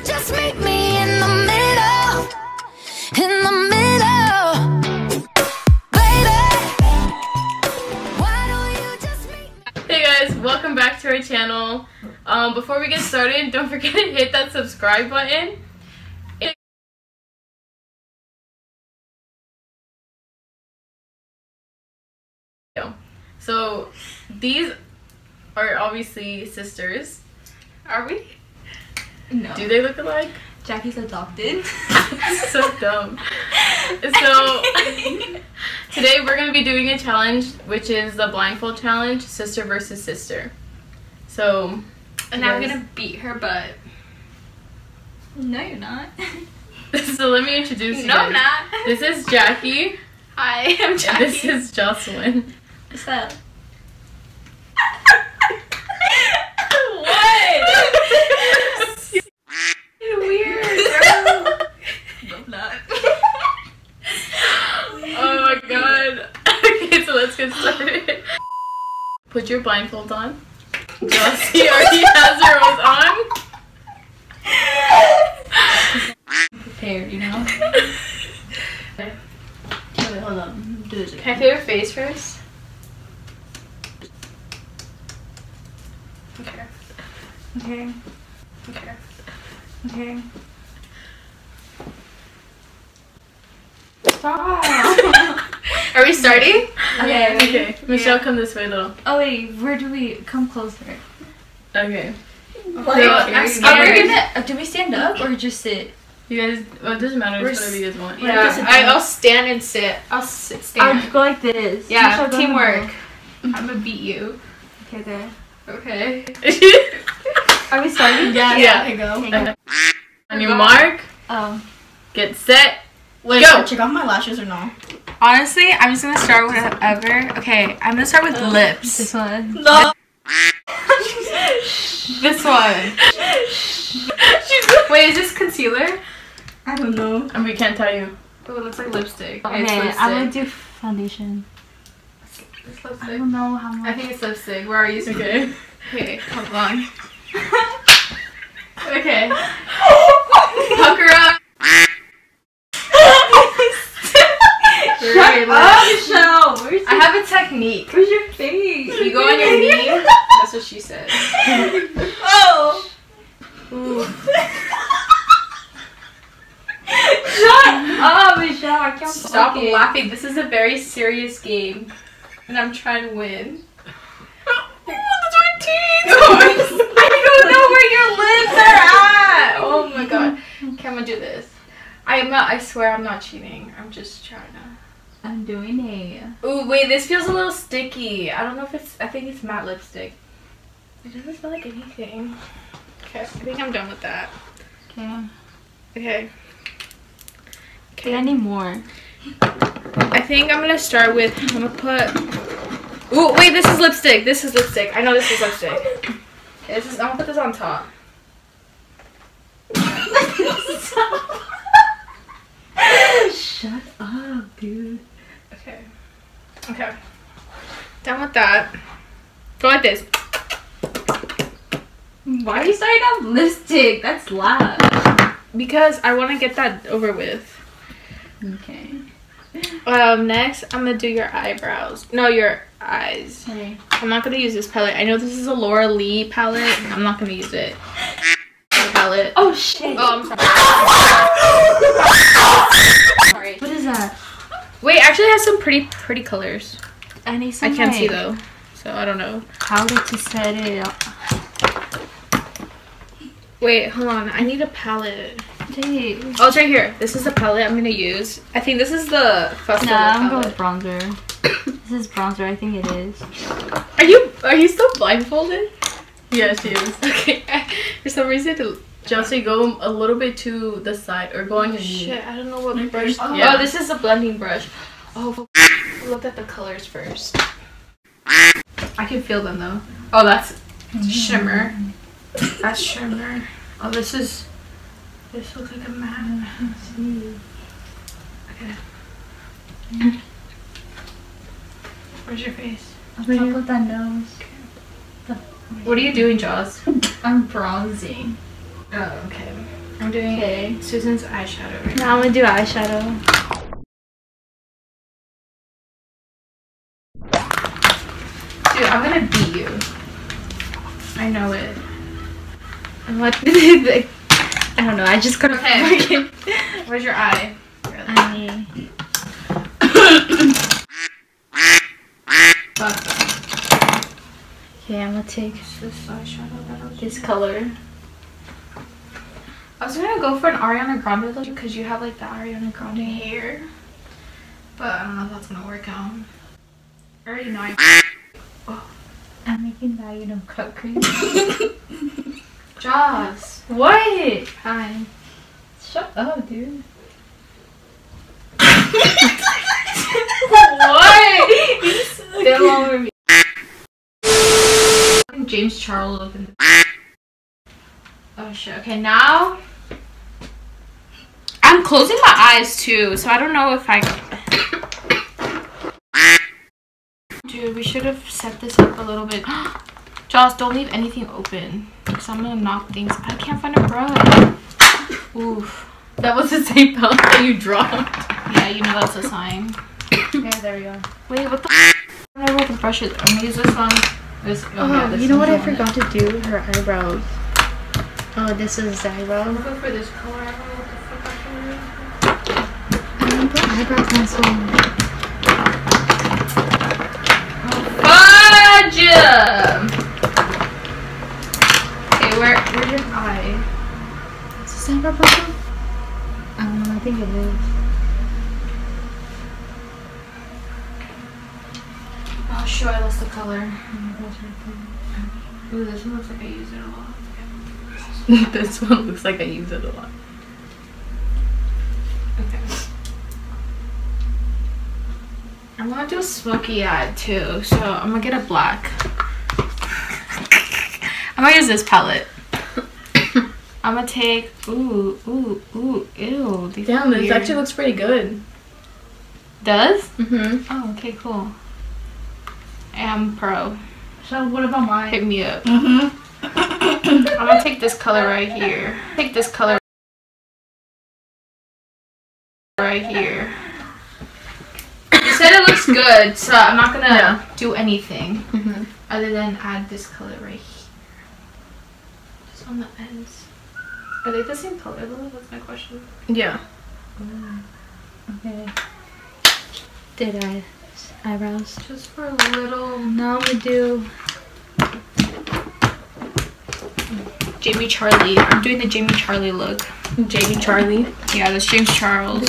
just meet me in the middle? In the middle, baby. Why don't you just meet me? Hey guys, welcome back to our channel. Before we get started, don't forget to hit that subscribe button. So these are obviously sisters. Are we? No. Do they look alike? Jackie's adopted. So dumb. So today we're going to be doing a challenge, which is the blindfold challenge, sister versus sister. So, and I'm gonna beat her butt. No, you're not. So let me introduce you. No, I'm not. This is Jackie. Hi, I'm Jackie. And this is Jocelyn. What's up? Let's get started. Put your blindfold on. Josie already has her on. Prepared, you know? Okay, wait, hold on. Do this again. Can I feel your face first? Okay. Okay. Okay. Okay. Stop! Are we starting? Okay. Okay. Michelle, come this way a little. Oh wait, where do we come closer? Okay. What? Do we stand up or just sit? You guys, well, it doesn't matter. It's whatever you guys want. Yeah, I'll stand and sit. I'll stand. I'll go like this. Yeah, teamwork. I'm gonna beat you. Okay, there. Okay. Are we starting? Yeah. Okay, go. Okay. On your mark. Oh. Get set. Wait, go. should I check off my lashes or no? Honestly, I'm just gonna start with whatever. Okay, I'm gonna start with lips. This one. No. This one. Wait, is this concealer? I don't know. And we can't tell you. Oh, it looks like lipstick. Okay, it's lipstick. I'm gonna do foundation. It's I lipstick. don't know how much. I think it's lipstick. Where are you? Okay. Okay, hold on. Okay. Pucker up. Shut up, Michelle. Where's I have a technique. Where's your face? You go on your knee. That's what she said. Oh. Ooh. Shut up, Michelle. I can't Stop fucking- laughing. This is a very serious game, and I'm trying to win. That's my teeth. I don't know where your lips are at. Oh my god. Okay, I'm gonna do this. I swear I'm not cheating. I'm just trying to. I'm doing it. Ooh, wait, this feels a little sticky. I don't know if it's, I think it's matte lipstick. It doesn't smell like anything. Okay, I think I'm done with that. Okay. Okay. Okay, I need more. I think I'm gonna start with, I'm gonna put, ooh, wait, this is lipstick. This is lipstick. I know this is lipstick. Okay, this is, I'm gonna put this on top. Shut up, dude. Okay. Okay. Done with that. Go like this. Why are you starting off lipstick? That's loud. Because I want to get that over with. Okay. Next, I'm gonna do your eyebrows. No, your eyes. Okay. I'm not gonna use this palette. I know this is a Laura Lee palette. I'm not gonna use it. Palette. Oh shit. Oh, I'm sorry. Sorry. What is that? Wait, actually, it has some pretty colors. I need some. I can't see like, though, so I don't know. powder to set it up. Wait, hold on. I need a palette. Dude. Oh, it's right here. This is the palette I'm gonna use. I think this is the festival Nah, I'm going palette. with bronzer. This is bronzer. I think it is. Are you still blindfolded? Yeah, she is. Okay. For some reason, Josie, go a little bit to the side or go on your knee. shit, I don't know what brush. Oh, Yeah. this is a blending brush. Oh, look at the colors first. I can feel them though. Oh, that's shimmer. That's shimmer. Oh, this looks like a matte. Okay. Where's your face? On top of that nose. What are you doing, Jaws? I'm bronzing. Oh, okay. I'm doing Okay. Susan's eyeshadow right now. Now I'm gonna do eyeshadow. Dude, I'm gonna beat you. I know it. And what? I don't know. I just couldn't. Okay. Where's your eye? Okay, I'm gonna take This eyeshadow. this color. I was gonna go for an Ariana Grande look because you have like the Ariana Grande hair, but I don't know if that's gonna work out. I already know. I'm making that, you know, cut cream. Jaws. What? Hi. Shut up, dude. What? Stay along with me. James Charles looking. Oh shit. Okay, now I'm closing my eyes too, so I don't know if I. Dude, we should have set this up a little bit. Jaws, don't leave anything open, because I'm gonna knock things. I can't find a brush. Oof. That was the same palette that you dropped. Yeah, you know that's a sign. Okay, there we go. Wait, what the? I don't know what the brush is. I'm gonna use this one. This. Oh, yeah, this you know what I one's on it. forgot to do? Her eyebrows. Oh, this is the eyebrow. I'm going for this color. I don't know what the fuck I I want to put eyebrow pencil. Fudge! Okay, where's your eye? Is this eyebrow pencil? I don't know. I think it is. Oh, sure, I lost the color. Ooh, this one looks like I use it a lot. This one looks like I use it a lot. Okay. I want to do a smoky eye too, so I'm gonna get a black. I'm gonna use this palette. I'm gonna take, ooh, ew. These Damn, are this weird. actually looks pretty good. Does? Mm-hmm. Oh, okay, cool. I'm pro. So what about mine? Hit me up. I'm gonna take this color right here. Take this color right here. You said it looks good, so I'm not gonna do anything Mm-hmm. other than add this color right here. Just on the ends. Are they the same color though? That's my question. Yeah. Okay. Did I? Eyebrows. Just for a little Now I'm gonna do. Jamie Charlie. I'm doing the Jamie Charlie look. Jamie Charlie. Yeah, that's James Charles.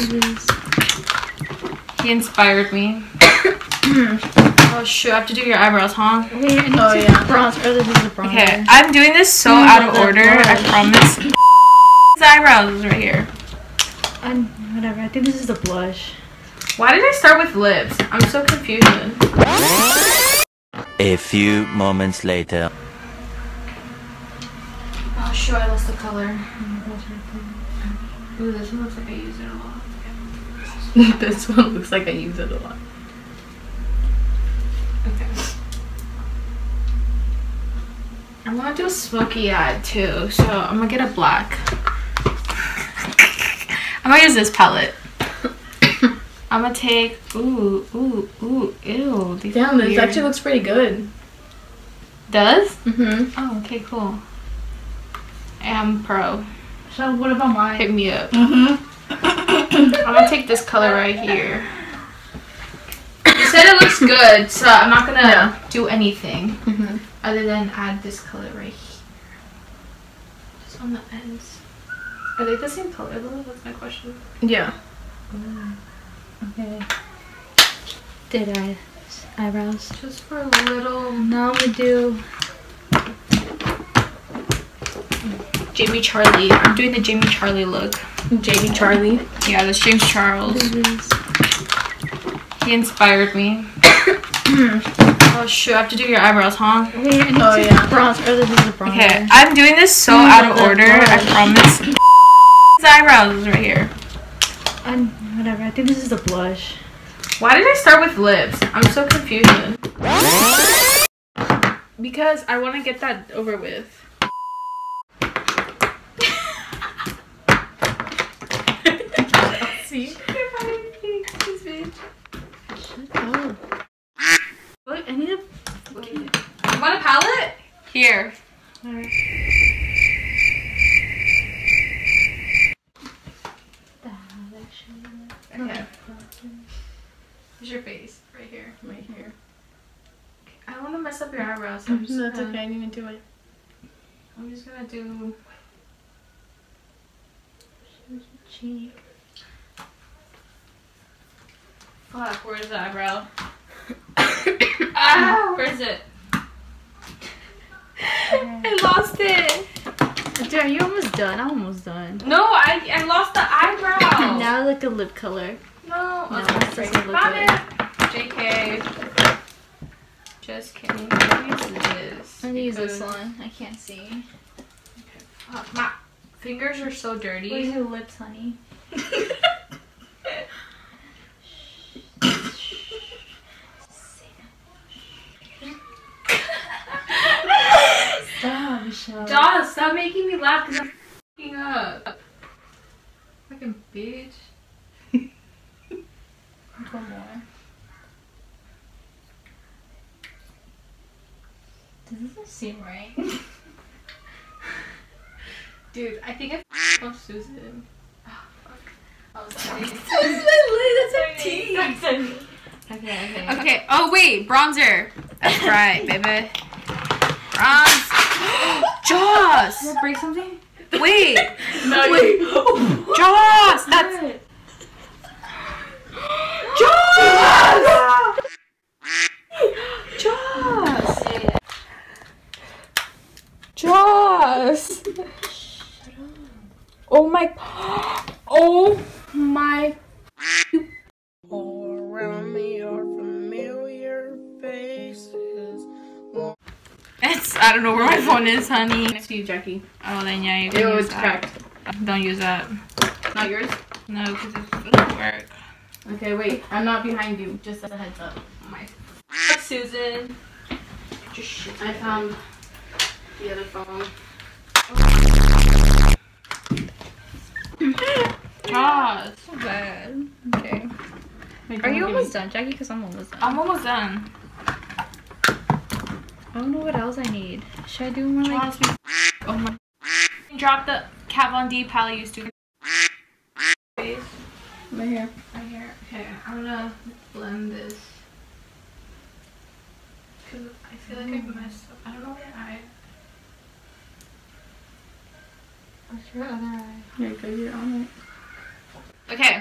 He inspired me. Oh shoot, I have to do your eyebrows, huh? Wait, I need Oh, to yeah. bronze. Or this is the bronzer. Okay, I'm doing this so out of order, I promise. His eyebrows is right here. Whatever. I think this is the blush. Why did I start with lips? I'm so confused. A few moments later. Oh shoot, I lost the color. Ooh, this one looks like I use it a lot. This one looks like I use it a lot. Okay. I want to do a smoky eye too, so I'm gonna get a black. I'm gonna use this palette. I'm gonna take, ooh, ew. These Damn, are this weird. actually looks pretty good. Does? Mm-hmm. Oh, okay, cool. I'm pro. So what about mine? Hit me up. I'm gonna take this color right here. You said it looks good, so I'm not gonna do anything Mm-hmm. other than add this color right here. Just on the ends. Are they the same color though? That's my question. Yeah. Okay. Did I? Eyebrows. Just for a little Now I'm gonna do. Jamie Charlie. I'm doing the Jamie Charlie look. Jamie Charlie. Yeah, that's James Charles. He inspired me. Oh shoot, I have to do your eyebrows, huh? Wait, I need Oh, to yeah. bronze. Or this is the bronzer. Okay, I'm doing this so out of order, I promise. His eyebrows is right here. Whatever. I think this is the blush. Why did I start with lips? I'm so confused. Because I want to get that over with. see. This bitch. Oh. Look, I need a. You want a palette? Here. Alright. Okay. Where's your face? Right here. Right here. I don't want to mess up your eyebrows. So I'm just That's gonna, okay. I didn't even do it. I'm just gonna do. Cheek. Fuck, where's the eyebrow? Ah, where's it? I lost it. Dude, are you almost done? I'm almost done. No, I lost the eyebrow. Now look a lip color. No, No, okay, it's great. just a Found lip it. JK. Just kidding. What is this? I'm gonna use this Because- one. I can't see. Fuck, my fingers are so dirty. Where's your lips, honey? Stop, Michelle. Josh, stop making me laugh because I'm f***ing up. Fucking bitch. One more. This doesn't seem right. Dude, I think I f***ed up Susan. Oh, fuck. I was sorry. That's a teeth. Okay. Okay, oh wait, bronzer. That's right, baby. Bronze. Joss! Did I break something? Wait! No, Wait! Joss! That's. What? Joss! Joss! Joss! Oh my. Oh my. All around me are familiar faces. I don't know where my phone is, honey. next to you, Jackie. Oh, then yeah, you can Ew, use it's that. cracked. Don't use that. Not yours? No, because it doesn't work. Okay, wait. I'm not behind you. Just as a heads up. My Susan. Just shit. I found the other phone. Joss. So bad. Okay. Wait, Are don't you look at almost me. done, Jackie? Because I'm almost done. I'm almost done. I don't know what else I need. Should I do more like... Joss, oh my. Drop the Kat Von D palette used to. Face. Right here. Right here. Okay, I'm gonna blend this. Cause I feel like I messed up. I don't know where I. What's your other eye? Here, go. You're on it. Okay.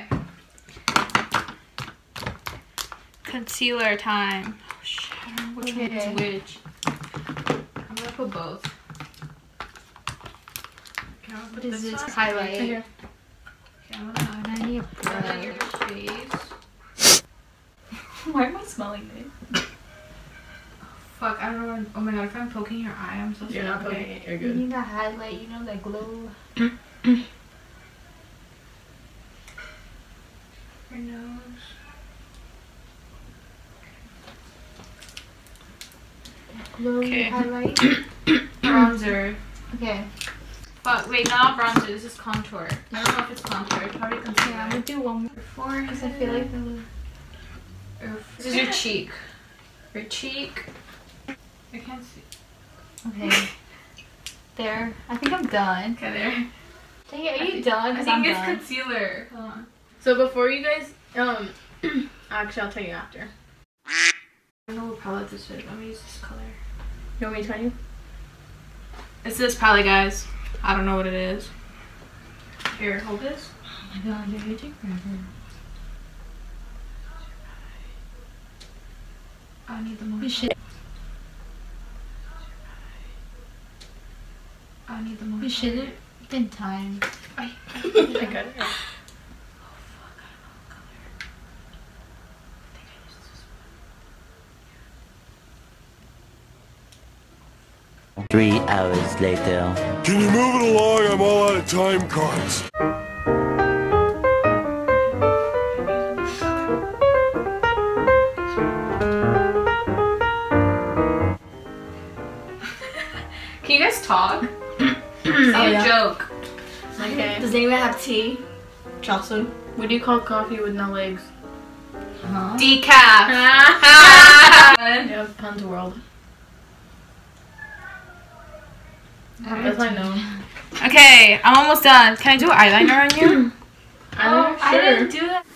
Concealer time. Oh, shit, I don't know which one Okay. is which. I'm gonna put both. Okay, I'm gonna put What is this? one. Highlight. Right here. Okay, I'm gonna I need a put it in your brush. face. Why am I smelling this? Fuck, I don't know. Oh my god, if I'm poking your eye, I'm so sorry. You're not Okay. poking it. You're You good. need that highlight, you know, that glow. Your nose. Glow Okay. highlight. Bronzer. Okay. Fuck, wait, not bronzer. This is contour. I don't know if it's contour. It's probably concealer. Yeah, I'm gonna do one more. Forehead. Because I feel like the look. This is your cheek. Your cheek. I can't see. Okay. There. I think I'm done. Okay, there. Dang it, are you done? I 'Cause think I'm it's done. concealer. Hold on. So before you guys, actually, I'll tell you after. I don't know what palette this is. Let me use this color. You want me to tell you? It's this palette, guys. I don't know what it is. Here, hold this. Oh my god, you're take forever. I need the most. You should. I need the most. You should have been time. I got it. Oh, 3 hours later. Can you move it along? I'm all out of time cards. Can you guys talk? Say a yeah. joke. Okay. Does anyone have tea? Chelsea. What do you call coffee with no legs? Huh? Decaf. Yeah, Pun's World. That's I know. Okay, I'm almost done. Can I do eyeliner on you? I'm I sure. didn't do that.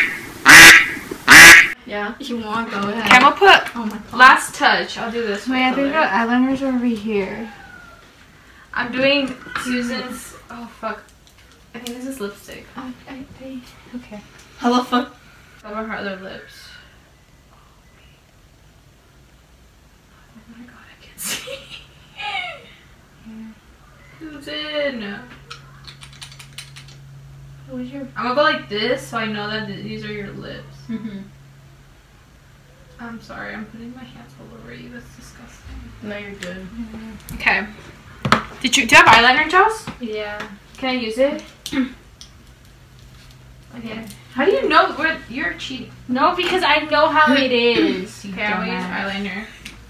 Yeah. If you want, go ahead. Okay, I'm gonna put Oh my god. last touch. I'll do this. Wait, I think the color. eyeliner's over here. I'm doing Susan's. Oh fuck. I think this is lipstick. Okay. How the fuck? Over her other lips. Oh my god, I can't see. Susan. What's your? I'm gonna go like this so I know that these are your lips. Mhm. I'm sorry, I'm putting my hands all over you. That's disgusting. No, you're good. Okay. Do you have eyeliner, Joss? Yeah. Can I use it? Okay. How do you know where you're cheating? No, because I know how it is. you Okay, I'm gonna use dumbass. eyeliner.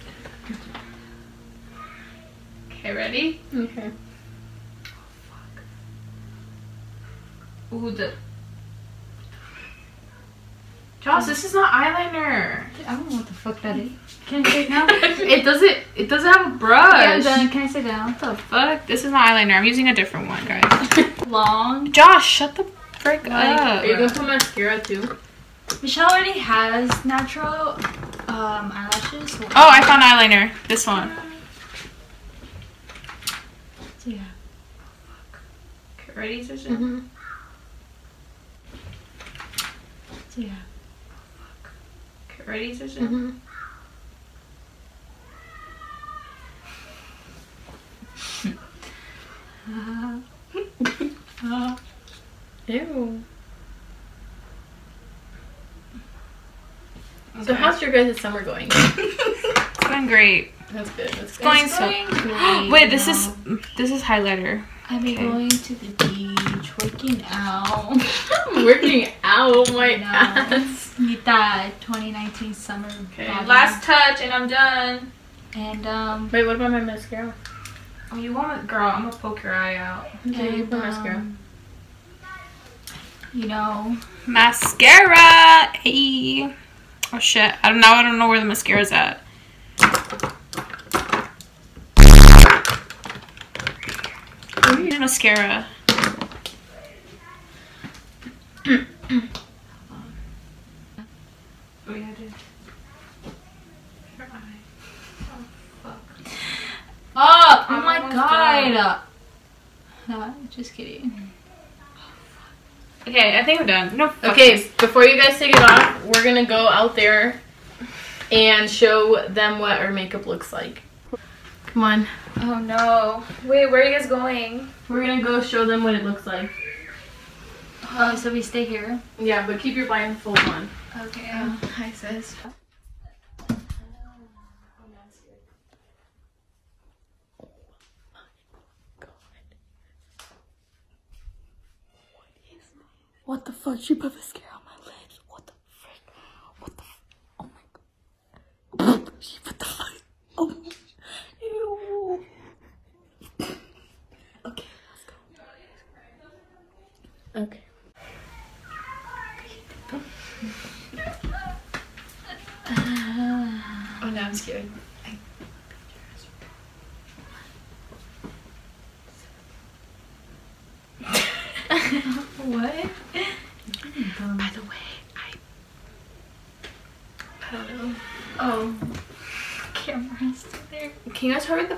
Okay, ready? Okay. Ooh, the. Joss, this is not eyeliner. I don't know what the fuck that is. Can I sit down? It doesn't have a brush. Yeah, I'm done. Can I sit down? What the fuck? This is not eyeliner. I'm using a different one, guys. Long. Josh, shut the frick up. Are you gonna put mascara too? Michelle already has natural eyelashes. So Oh, I found eyeliner. This one. yeah. Okay, ready, Susan? Mm-hmm. So yeah. Okay, ready, Susan? Mm-hmm. Ew. So how's your guys' summer going? It's going great. That's good. That's good. Going so. Great Wait, this now. is highlighter. I've been okay. going to the beach, working out. Working out my No. ass. Need that 2019 summer. Okay, body. Last touch, and I'm done. And Wait, what about my mascara? Oh, you want it, girl? I'm gonna poke your eye out. Okay, you and, put mascara. you know, Mascara. Hey. Oh shit! I don't know where the mascara's at. Where's mascara? Oh yeah, I did. Your eye. Oh fuck. oh I'm my almost god. No, just kidding. Okay, I think I'm done. No. fuck Okay, this. before you guys take it off, we're gonna go out there and show them what our makeup looks like. Come on. Oh no. Wait, where are you guys going? We're gonna go show them what it looks like. Oh, so we stay here. Yeah, but keep your blindfold on. Okay. Hi, sis. What the fuck? She put mascara on my lips. What the frick? What the oh my god. She put the fuck. Oh. Ew. Okay, let's go. Okay. Oh no, I'm scared. What? By the way, I don't know. Oh. Camera's still there. Can you guys hurry the?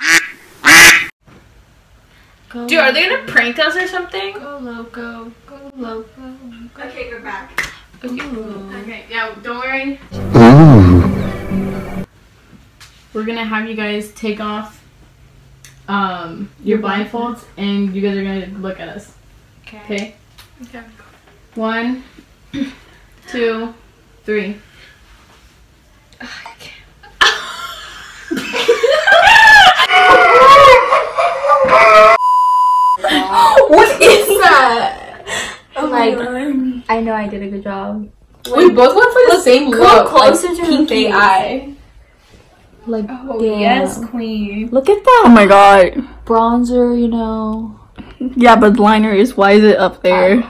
Go Dude, are they gonna prank us or something? Go loco. Go loco. Okay, we're back. Okay, yeah, don't worry. We're gonna have you guys take off your blindfolds and you guys are gonna look at us. Okay? Okay. 1, 2, 3. What is that? Oh Like, my god. I know I did a good job. We both went for the same Come look. closer like to her pinky face. eye. Like, Oh damn. yes, queen. Look at that. Oh my god. Bronzer, you know. Yeah, but liner is why is it up there?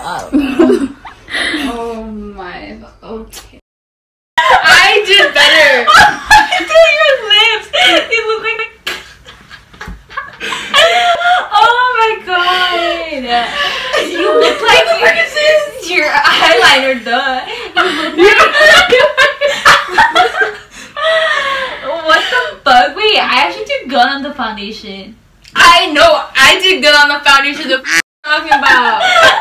Oh my. Okay. I did better. Dude, your lips. You look like. Oh my god. You look like your eyeliner. Duh. You look like. What the fuck? Wait, I actually did good on the foundation. I know. I did good on the foundation. The talking about.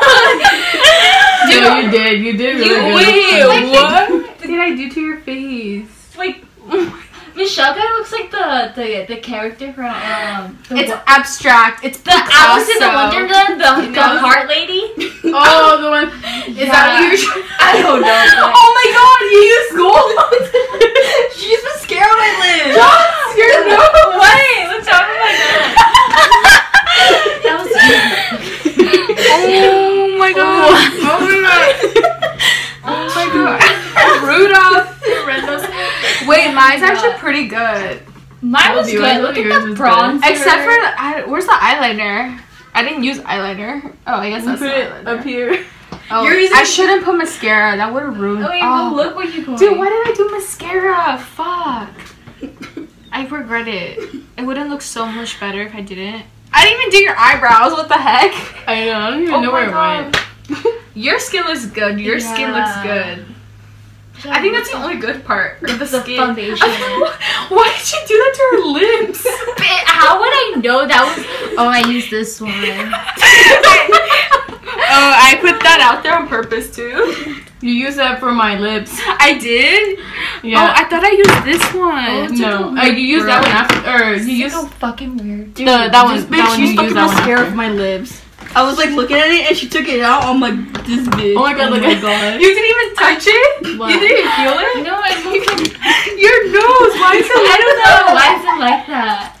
No, you did. You did really good. Wait, what? What did I do to your face? Like, Michelle kind of looks like the character from It's abstract. It's the Alice in the Wonderland, the heart lady. Oh, the one. Is that what you're? I don't know. Oh my god, you used gold. She used mascara on my lips. Your nose. Wait, what's wrong with my nose? That was you. Oh my god. Oh my god. Oh my god. Rudolph. Red nose. Wait, mine's actually pretty good. Mine was you. good. I Look thought yours at the was bronzer. good. Except for where's the eyeliner? I didn't use eyeliner. Oh, I guess that's Put the it eyeliner. up here. Oh, You're using- I shouldn't put mascara. That would have ruined. Oh, wait, oh. but look where you going. Dude, why did I do mascara? Fuck. I regret it. It wouldn't look so much better if I didn't. I didn't even do your eyebrows. What the heck? I know. I don't even Oh know my where God. it went. Your skin looks good. Your skin looks good. I think that's the only good part. The skin. foundation. Why did you do that to her lips? How would I know that was? Oh, I used this one. Oh, I put that out there on purpose too. You used that for my lips. I did? Yeah. Oh, I thought I used this one. No. You used that one after, or you used So fucking weird. that one. This bitch That one used you fucking used that one mascara after. for my lips. I was like looking at it and she took it out. I'm like, this bitch. Oh my god! Look at god. You didn't even touch it? What? You didn't even feel it? No, I look like. Your nose, why is it I don't know. Why is it like that?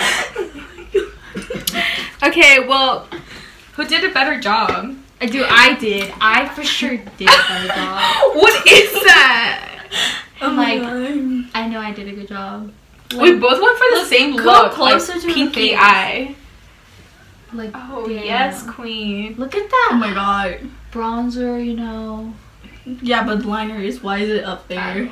Okay, well, who did a better job? I did. I for sure did a better job. What is that? I'm like, I know I did a good job. We both went for the same go look. closer like to the pinky face. eye. Like, Oh, damn. yes, queen. Look at that Oh my god. bronzer, you know. Yeah, but liner is why is it up there?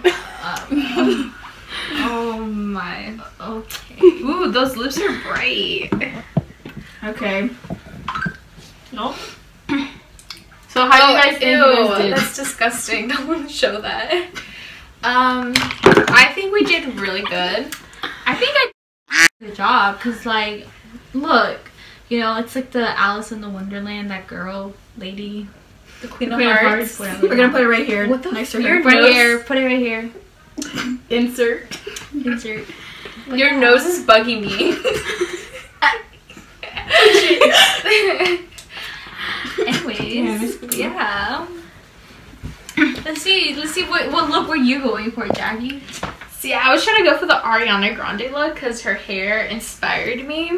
Oh my. Okay. Ooh, those lips are bright. Okay. Nope. So how do you guys think you guys Ew, did? that's disgusting. Don't want to show that. I think we did really good. I think I did a good job because, like, look, you know, it's like the Alice in the Wonderland, that girl, lady, the Queen of Hearts. Whatever. We're gonna put it right here. What the next to Your her. right nose? here. Put it right here. Insert. Insert. Your nose is bugging me. Anyways, yeah. Let's see what look were you going for, Jackie? See, I was trying to go for the Ariana Grande look because her hair inspired me.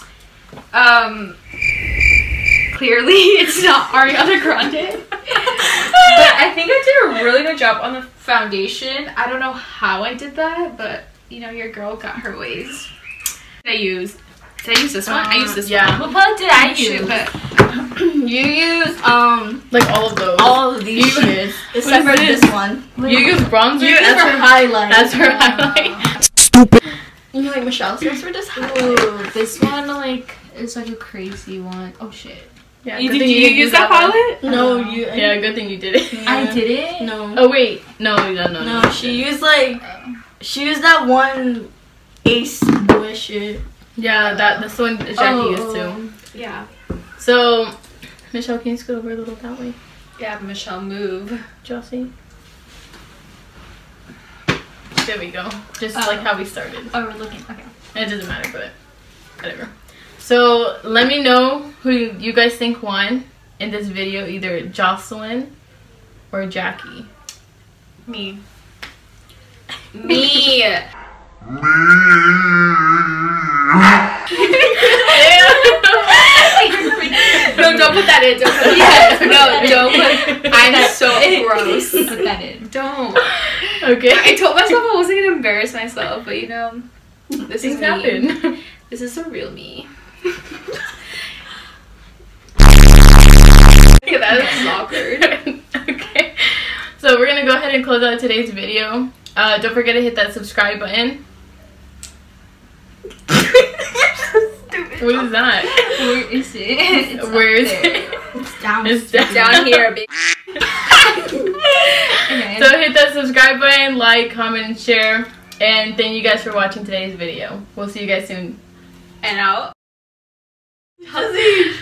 Clearly it's not Ariana Grande. But I think I did a really good job on the foundation. I don't know how I did that, but you know, your girl got her ways. Did I use this one? I used this yeah. one. What did I Shit, use? but You use Like all of those. all of these shits except for this one. You use bronzer. You That's use her highlight. That's her highlight. You know, like Michelle's face for this highlight. Ooh, this one like is like a crazy one. Oh shit. Yeah. did good you thing didn't use that one. palette? No, you. Yeah. Good thing you did it. I did it? No. Oh wait. No. No, she used like she used that one Ace boy shit. Yeah. That's the one Jackie used too. Yeah. So, Michelle, can you scoot over a little that way? Yeah, Michelle, move. Josie. There we go. Just like how we started. Oh, we're looking. Okay. It doesn't matter, but whatever. So let me know who you guys think won in this video, either Jocelyn or Jackie. Me. Me. No, don't put that in. Don't put that in. No, don't put. I'm so gross. Put that in. Don't. Okay. I told myself I wasn't gonna embarrass myself, but you know, this Things is me. happen. This is a real me. That's awkward. Okay. So we're gonna go ahead and close out today's video. Don't forget to hit that subscribe button. What is that? Where is it? Where is it? It's down. It's down. Down here, baby. Okay. So hit that subscribe button, like, comment, and share. And thank you guys for watching today's video. We'll see you guys soon. And out. Okay.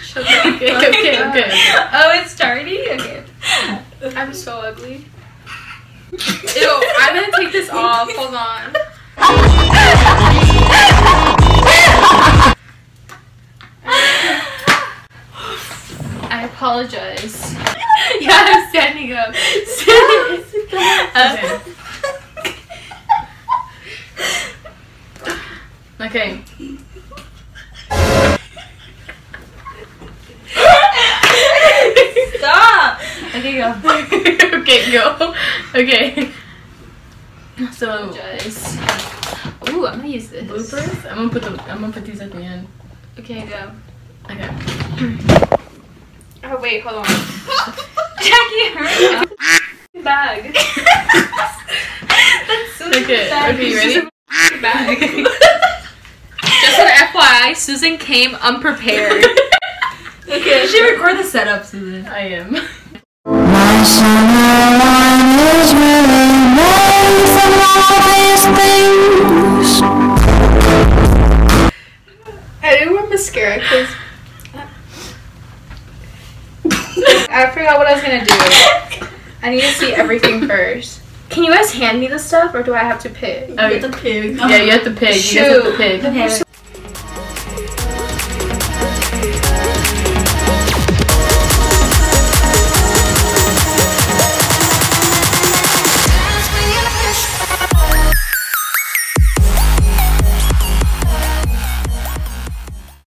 Oh, it's starting? Okay. I'm so ugly. Ew, I'm gonna take this off. Hold on. I apologize. Yeah, I'm standing up. Okay. Stop. Okay, go. Okay, go. Okay. So Apologize. Ooh, I'm gonna use this. bloopers. I'm gonna put these at the end. Okay, go. Okay. Oh wait, hold on. Jackie, hurry up. Bag. That's so Okay. Okay, you ready? bag. Just an FYI, Susan came unprepared. Okay. You should record the setup, Susan. I am. My summer wine is really made from all these things. I didn't wear mascara because I forgot what I was gonna do. I need to see everything first. Can you guys hand me the stuff or do I have to pick? Okay. The pig. Yeah, you have to pick. You guys have to pick. Okay.